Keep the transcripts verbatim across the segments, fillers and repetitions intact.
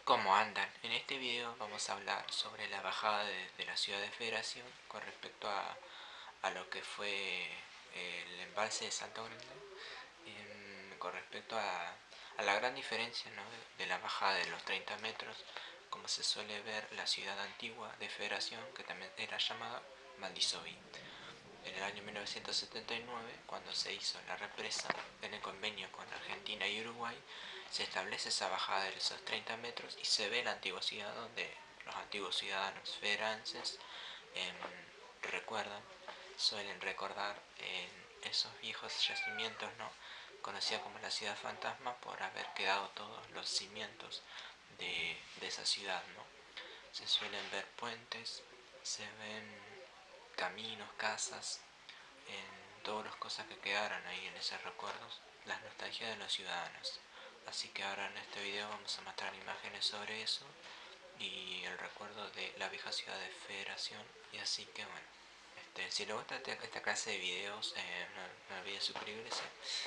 ¿Cómo andan? En este video vamos a hablar sobre la bajada de, de la ciudad de Federación con respecto a, a lo que fue el embalse de Salto Grande, en- con respecto a, a la gran diferencia, ¿no?, de, de la bajada de los treinta metros, como se suele ver la ciudad antigua de Federación, que también era llamada Mandisoví. En el año mil novecientos setenta y nueve, cuando se hizo la represa en el convenio con Argentina y Uruguay, se establece esa bajada de esos treinta metros y se ve la antigua ciudad donde los antiguos ciudadanos federances eh, recuerdan, suelen recordar en esos viejos yacimientos, ¿no?, conocida como la ciudad fantasma por haber quedado todos los cimientos de, de esa ciudad, ¿no? Se suelen ver puentes, se ven caminos, casas, en todas las cosas que quedaron ahí en esos recuerdos, las nostalgias de los ciudadanos. Así que ahora en este video vamos a mostrar imágenes sobre eso y el recuerdo de la vieja ciudad de Federación. Y así que bueno, este, si les gusta esta clase de videos, eh, no, no olviden suscribirse.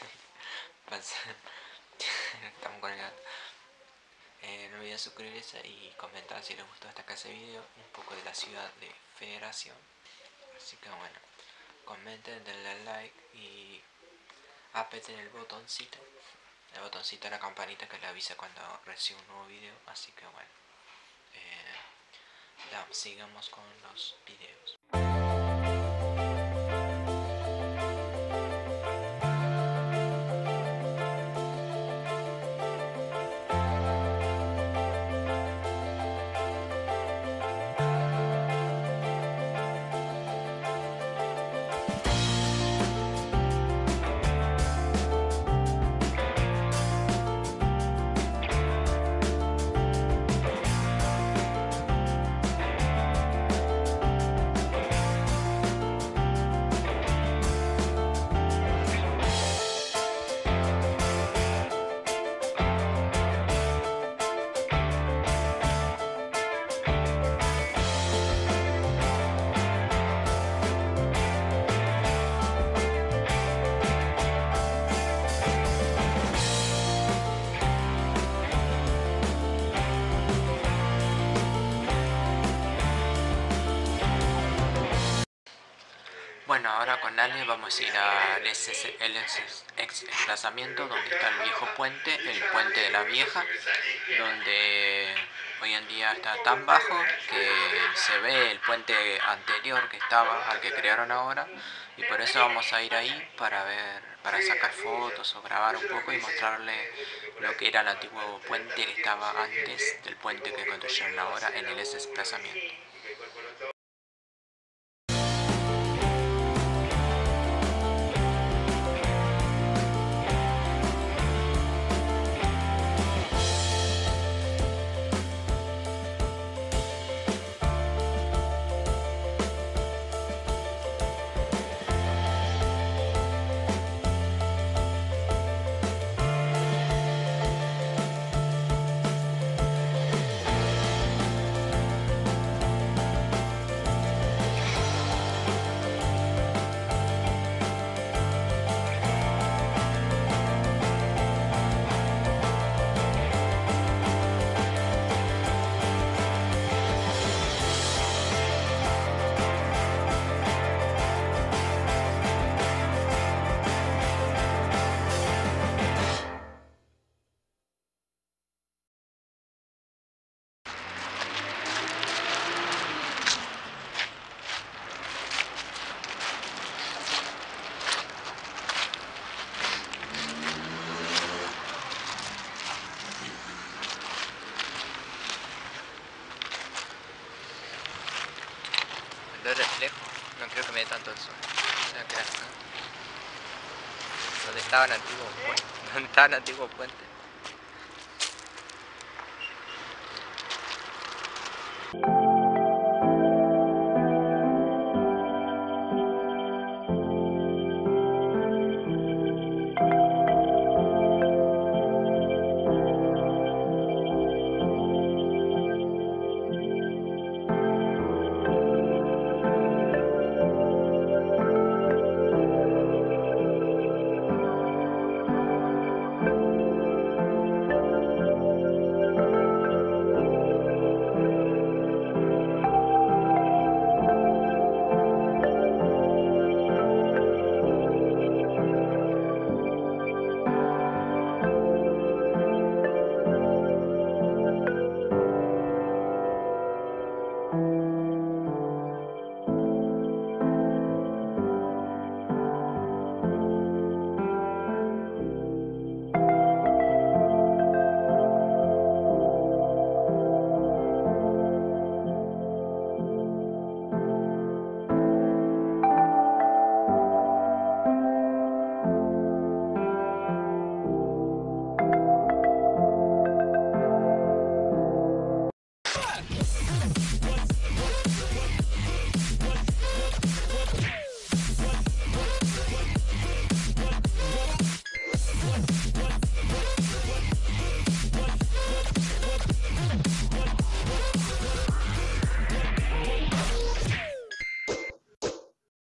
Estamos con el gato. Eh, no olviden suscribirse y comentar si les gustó esta clase de video, un poco de la ciudad de Federación. Así que bueno, comenten, denle like y aprieten el botoncito, el botoncito de la campanita que le avisa cuando reciba un nuevo video. Así que bueno, eh, ya, sigamos con los videos. Bueno, ahora con Ale vamos a ir al ex, el ex, ex emplazamiento donde está el viejo puente, el puente de la vieja, donde hoy en día está tan bajo que se ve el puente anterior que estaba, al que crearon ahora, y por eso vamos a ir ahí para ver, para sacar fotos o grabar un poco y mostrarle lo que era el antiguo puente que estaba antes del puente que construyeron ahora en el ex emplazamiento. El reflejo, no creo que me dé tanto el sol. No creas, ¿no? Donde estaba el antiguo puente. Donde estaba el antiguo puente.